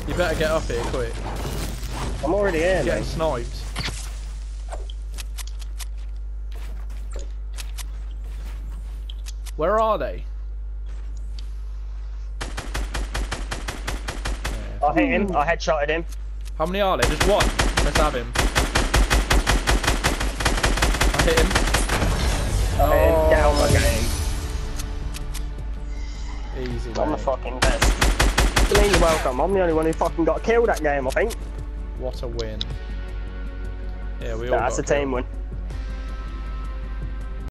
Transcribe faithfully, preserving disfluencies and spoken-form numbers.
You better get up here quick. I'm already here, Getting mate. sniped. Where are they? I hit him. I headshotted him. How many are there? Just one. Let's have him. I hit him. I hit him. Get out of my game. Easy, I'm the mate. fucking best. You're welcome. I'm the only one who fucking got killed that game, I think. What a win. Yeah, we all That's got a team killed. win.